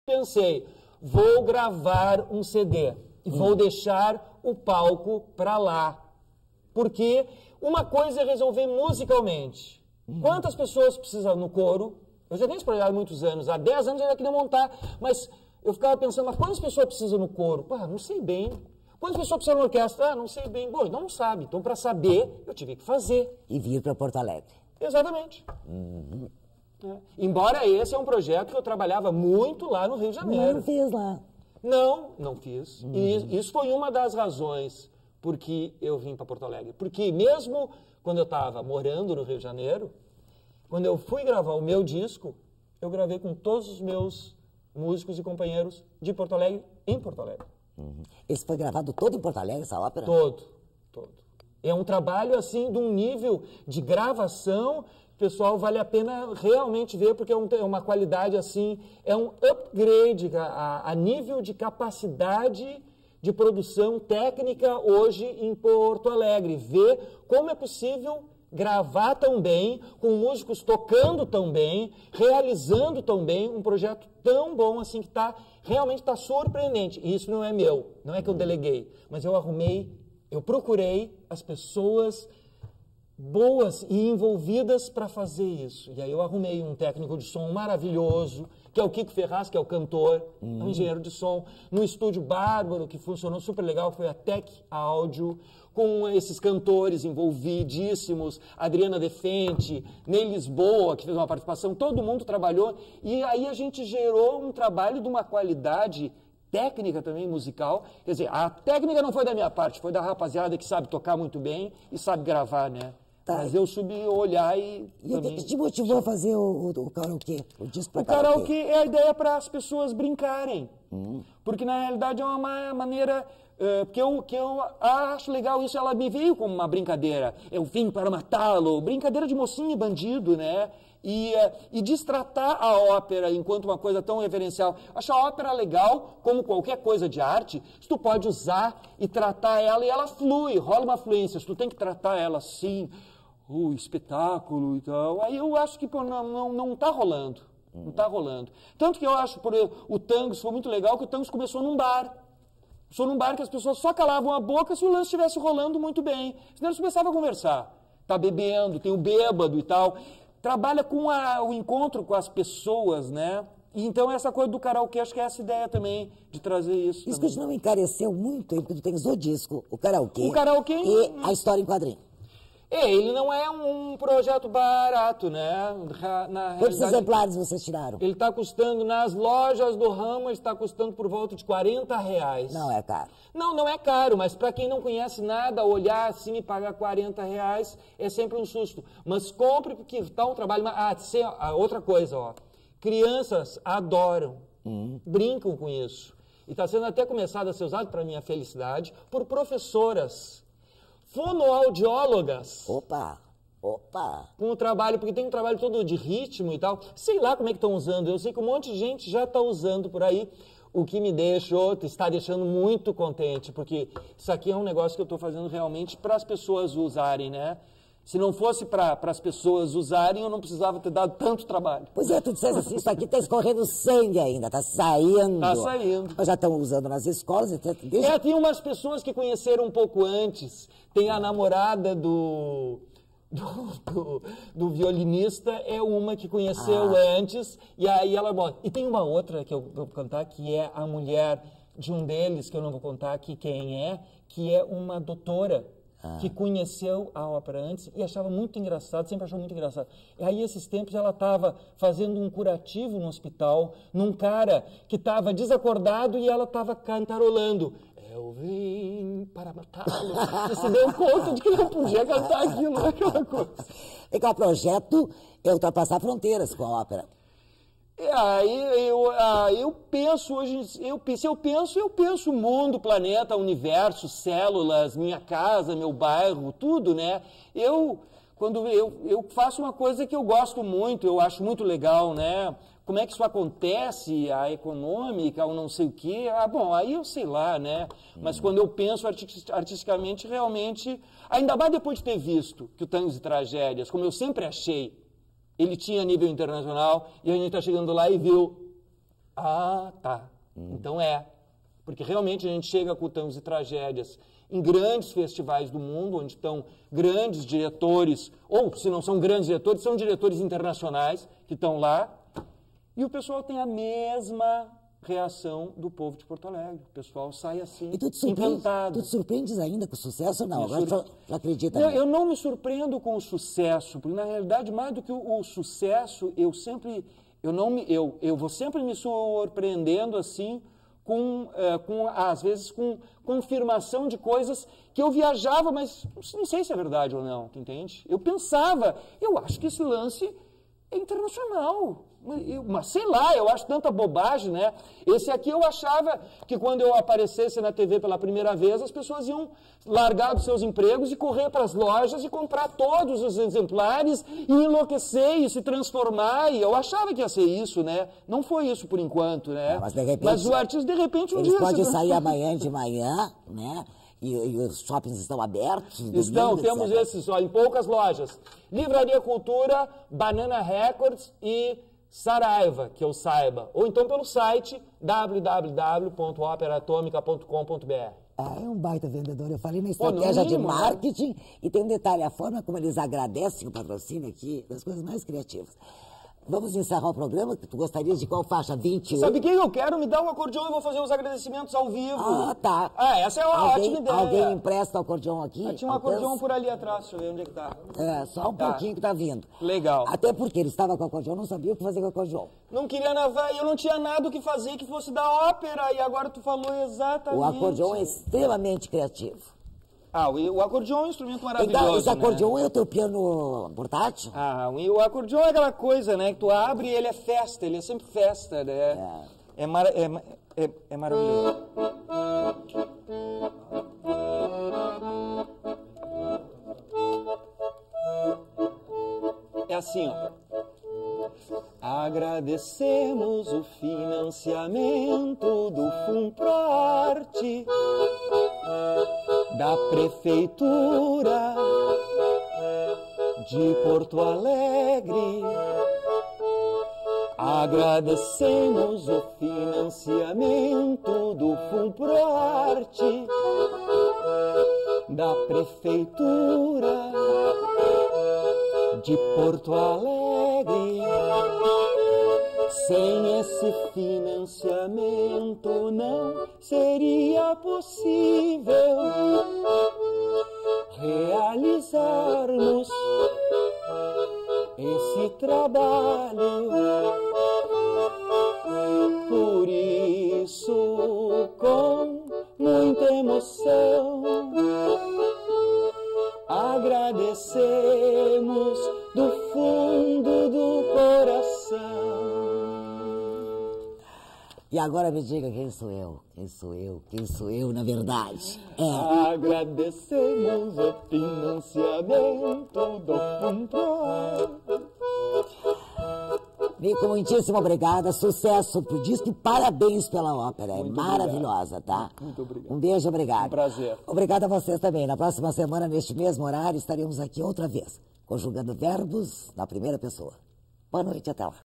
Pensei, vou gravar um CD e vou deixar o palco para lá. Porque uma coisa é resolver musicalmente. Quantas pessoas precisam no coro? Eu já tenho esse projeto há muitos anos. Há 10 anos eu já queria montar, mas eu ficava pensando, mas quantas pessoas precisam no coro? Pá, não sei bem. Quantas pessoas precisam na orquestra? Ah, não sei bem. Bom, não sabe. Então, para saber, eu tive que fazer. E vir para Porto Alegre. Exatamente. Embora esse é um projeto que eu trabalhava muito lá no Rio de Janeiro. Não fez lá. Não fiz. E isso foi uma das razões por que eu vim para Porto Alegre. Porque mesmo quando eu estava morando no Rio de Janeiro, quando eu fui gravar o meu disco, eu gravei com todos os meus músicos e companheiros de Porto Alegre, em Porto Alegre. Esse foi gravado todo em Porto Alegre, essa ópera? Todo. É um trabalho, assim, de um nível de gravação, pessoal, vale a pena realmente ver, porque é uma qualidade, assim, é um upgrade a nível de capacidade de produção técnica hoje em Porto Alegre. Ver como é possível gravar tão bem, com músicos tocando tão bem, realizando tão bem, um projeto tão bom assim que realmente está surpreendente. E isso não é meu, não é que eu deleguei, mas eu procurei as pessoas boas e envolvidas para fazer isso. E aí eu arrumei um técnico de som maravilhoso, que é o Kiko Ferraz, que é o cantor, um engenheiro de som, no estúdio bárbaro, que funcionou super legal, que foi a Tech Áudio, com esses cantores envolvidíssimos, Adriana Defente, Ney Lisboa, que fez uma participação, todo mundo trabalhou, e aí a gente gerou um trabalho de uma qualidade técnica também, musical. Quer dizer, a técnica não foi da minha parte, foi da rapaziada que sabe tocar muito bem e sabe gravar, né? Tá. Mas eu subi olhar e... o que te motivou a fazer o karaokê? O disco para karaokê? O karaokê é a ideia para as pessoas brincarem. Porque, na realidade, é uma maneira... que eu acho legal isso, ela me veio como uma brincadeira. Eu vim para matá-lo, brincadeira de mocinho e bandido, né? E destratar a ópera enquanto uma coisa tão referencial. Acho a ópera legal, como qualquer coisa de arte, se tu pode usar e tratar ela, e ela flui, rola uma fluência. Se tu tem que tratar ela assim, o espetáculo e tal, aí eu acho que não tá rolando. Não tá rolando. Tanto que eu acho, o Tangos foi muito legal, que o Tangos começou num bar. Começou num bar que as pessoas só calavam a boca se o lance estivesse rolando muito bem. Senão eles começavam a conversar. Tá bebendo, tem o bêbado e tal. Trabalha com o encontro com as pessoas, né? E então essa coisa do karaokê, acho que é essa ideia também, de trazer isso. Isso que não encareceu muito, porque tu tens o disco, o karaokê e a história em quadrinho. Ele não é um projeto barato, né? Quantos exemplares vocês tiraram? Ele está custando, nas lojas do ramo, está custando por volta de R$40. Não é caro. Não é caro, mas para quem não conhece nada, olhar assim e pagar R$40 é sempre um susto. Mas compre, porque está um trabalho... outra coisa, ó. Crianças adoram, brincam com isso. E está sendo até começado a ser usado, para minha felicidade, por professoras fonoaudiólogas. Opa! Com o trabalho, porque tem um trabalho todo de ritmo e tal. Sei lá como é que estão usando. Eu sei que um monte de gente já está usando por aí, o que me está deixando muito contente, porque isso aqui é um negócio que eu estou fazendo realmente para as pessoas usarem, né? Se não fosse para as pessoas usarem, eu não precisava ter dado tanto trabalho. Pois é, tu disseste assim, isso aqui está escorrendo sangue ainda, está saindo. Está saindo. Mas já estão usando nas escolas. Tem umas pessoas que conheceram um pouco antes. Tem a namorada do violinista, é uma que conheceu antes, e aí ela... E tem uma outra que eu vou contar, que é a mulher de um deles, que eu não vou contar aqui quem é, que é uma doutora, que conheceu a ópera antes e achava muito engraçado, sempre achou muito engraçado. E aí, esses tempos, ela estava fazendo um curativo no hospital, num cara que estava desacordado e ela estava cantarolando. Eu vim para matá-lo. Você se deu conta de que não podia cantar aquilo, aquela coisa. E qual projeto é ultrapassar fronteiras com a ópera? Eu penso hoje, eu penso mundo, planeta, universo, células, minha casa, meu bairro, tudo, né? Quando eu faço uma coisa que eu gosto muito, eu acho muito legal, né? Como é que isso acontece, a econômica, ou não sei o quê, aí eu sei lá, né? Mas quando eu penso artisticamente, realmente, ainda mais depois de ter visto que o Tangos e Tragédias, como eu sempre achei, ele tinha nível internacional, e a gente está chegando lá e viu Ah, tá. Então porque realmente a gente chega com Tangos e Tragédias em grandes festivais do mundo, onde estão grandes diretores, ou se não são grandes diretores, são diretores internacionais que estão lá, e o pessoal tem a mesma reação do povo de Porto Alegre. O pessoal sai assim, E tu te encantado. surpreendes ainda com o sucesso ou não? Agora tu acredita? Eu não me surpreendo com o sucesso, porque na realidade, mais do que o sucesso, eu vou sempre me surpreendendo assim, às vezes com confirmação de coisas que eu viajava, mas não sei se é verdade ou não, tu entende? Eu pensava, eu acho que esse lance é internacional. Mas sei lá, eu acho tanta bobagem, né? Esse aqui eu achava que quando eu aparecesse na TV pela primeira vez, as pessoas iam largar dos seus empregos e correr para as lojas e comprar todos os exemplares e enlouquecer e se transformar. E eu achava que ia ser isso, né? Não foi isso por enquanto, né? Mas, de repente, mas o artista, de repente, um eles dia... podem sair amanhã de manhã, né? E os shoppings estão abertos? Domingo, Temos etc. esses, ó, em poucas lojas. Livraria Cultura, Banana Records e Saraiva, que eu saiba. Ou então pelo site www.operaatomica.com.br. É um baita vendedor. Eu falei na estratégia de marketing, e tem um detalhe, a forma como eles agradecem o patrocínio aqui, das coisas mais criativas. Vamos encerrar o programa? Tu gostarias de qual faixa? 21? Sabe quem eu quero? Me dá um acordeão e vou fazer os agradecimentos ao vivo. Ah, tá. Essa é uma ótima ideia. Alguém empresta o acordeão aqui? Tinha um acordeão por ali atrás, deixa eu ver onde é que tá. Só um pouquinho que tá vindo. Legal. Até porque ele estava com o acordeão, não sabia o que fazer com o acordeão. Não queria eu não tinha nada o que fazer que fosse da ópera, e agora tu falou exatamente. O acordeão é extremamente criativo. O acordeão é um instrumento maravilhoso, então, esse acordeão é o teu piano portátil? E o acordeão é aquela coisa, né, que tu abre e ele é festa, ele é sempre festa, né? É maravilhoso. É assim, ó. Agradecemos o financiamento do Funproarte, da Prefeitura de Porto Alegre. Agradecemos o financiamento do Funproarte, da Prefeitura de Porto Alegre. Sem esse financiamento não seria possível realizarmos esse trabalho. Por isso, com muita emoção, agradecemos do fundo do coração. E agora me diga quem sou eu? Quem sou eu? Quem sou eu, na verdade? Agradecemos o financiamento do Funproarte. Nico, muitíssimo obrigada. Sucesso pro disco e parabéns pela ópera. É maravilhosa, tá? Muito obrigado. Um beijo, obrigado. Um prazer. Obrigado a vocês também. Na próxima semana, neste mesmo horário, estaremos aqui outra vez, conjugando verbos na primeira pessoa. Boa noite, até lá.